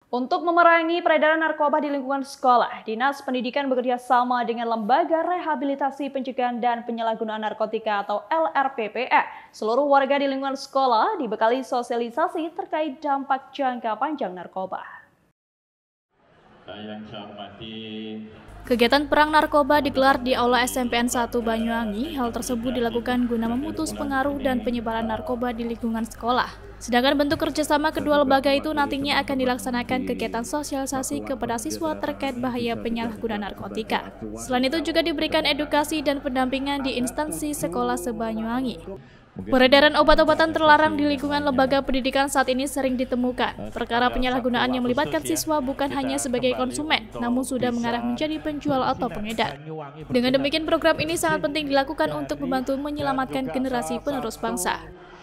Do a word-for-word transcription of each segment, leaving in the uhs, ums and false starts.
Untuk memerangi peredaran narkoba di lingkungan sekolah, Dinas Pendidikan bekerja sama dengan Lembaga Rehabilitasi Pencegahan dan Penyalahgunaan Narkotika atau L R P P N. Seluruh warga di lingkungan sekolah dibekali sosialisasi terkait dampak jangka panjang narkoba. Yang saya hormati. Kegiatan perang narkoba digelar di Aula S M P N satu Banyuwangi. Hal tersebut dilakukan guna memutus pengaruh dan penyebaran narkoba di lingkungan sekolah. Sedangkan bentuk kerjasama kedua lembaga itu nantinya akan dilaksanakan kegiatan sosialisasi kepada siswa terkait bahaya penyalahgunaan narkotika. Selain itu juga diberikan edukasi dan pendampingan di instansi sekolah se-Banyuwangi. Peredaran obat-obatan terlarang di lingkungan lembaga pendidikan saat ini sering ditemukan. Perkara penyalahgunaan yang melibatkan siswa bukan hanya sebagai konsumen, namun sudah mengarah menjadi penjual atau pengedar. Dengan demikian, program ini sangat penting dilakukan untuk membantu menyelamatkan generasi penerus bangsa.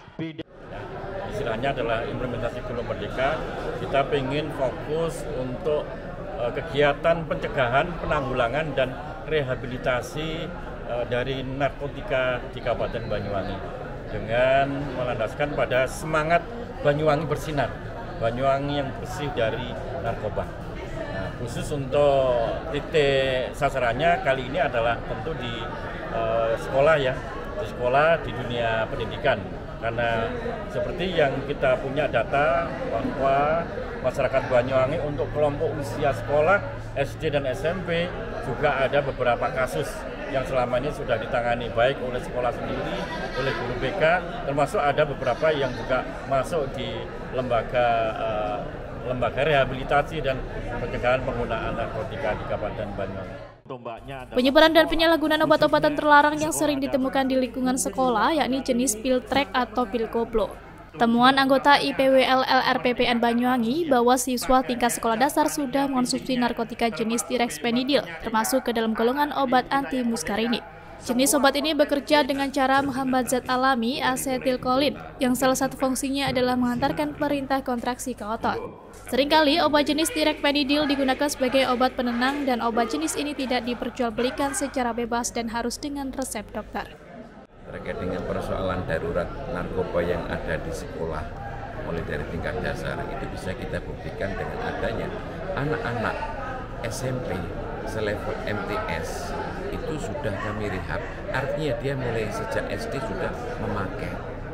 Istilahnya adalah implementasi Gulung Merdeka. Kita ingin fokus untuk uh, kegiatan pencegahan, penanggulangan, dan rehabilitasi uh, dari narkotika di Kabupaten Banyuwangi dengan melandaskan pada semangat Banyuwangi bersinar, Banyuwangi yang bersih dari narkoba. Nah, khusus untuk titik sasarannya kali ini adalah tentu di uh, sekolah ya, di sekolah di dunia pendidikan. Karena seperti yang kita punya data bahwa masyarakat Banyuwangi untuk kelompok usia sekolah S D dan S M P juga ada beberapa kasus yang selama ini sudah ditangani baik oleh sekolah sendiri, oleh guru B K, termasuk ada beberapa yang juga masuk di lembaga uh, lembaga rehabilitasi dan pencegahan penggunaan narkotika di Kabupaten Banyuwangi. Penyebaran dan penyalahgunaan obat-obatan terlarang yang sering ditemukan di lingkungan sekolah yakni jenis pil trek atau pil koplo. Temuan anggota I P W L L R P P N Banyuwangi bahwa siswa tingkat sekolah dasar sudah mengonsumsi narkotika jenis tirexpenidil, termasuk ke dalam golongan obat anti muskarinid. Jenis obat ini bekerja dengan cara menghambat zat alami asetilkolin, yang salah satu fungsinya adalah mengantarkan perintah kontraksi ke otot. Seringkali obat jenis tirexpenidil digunakan sebagai obat penenang dan obat jenis ini tidak diperjualbelikan secara bebas dan harus dengan resep dokter. Terkait dengan persoalan darurat narkoba yang ada di sekolah, mulai dari tingkat dasar, itu bisa kita buktikan dengan adanya anak-anak S M P selevel M T S itu sudah kami rehab, artinya dia mulai sejak S D sudah memakai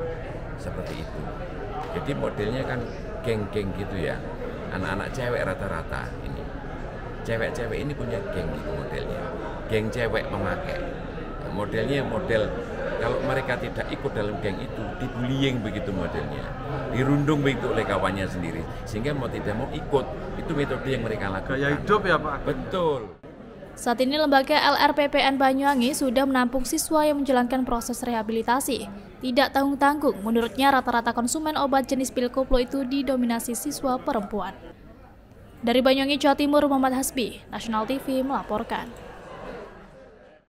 seperti itu. Jadi modelnya kan geng-geng gitu ya, anak-anak cewek rata-rata ini, cewek-cewek ini punya geng gitu modelnya, geng cewek memakai. Nah, modelnya model kalau mereka tidak ikut dalam geng itu, dibullying begitu modelnya, dirundung begitu oleh kawannya sendiri, sehingga mau tidak mau ikut, itu metode yang mereka lakukan. Gaya hidup ya Pak? Betul. Saat ini lembaga L R P P N Banyuwangi sudah menampung siswa yang menjalankan proses rehabilitasi. Tidak tanggung-tanggung, menurutnya rata-rata konsumen obat jenis pil koplo itu didominasi siswa perempuan. Dari Banyuwangi, Jawa Timur, Muhammad Hasbi, Nasional T V melaporkan.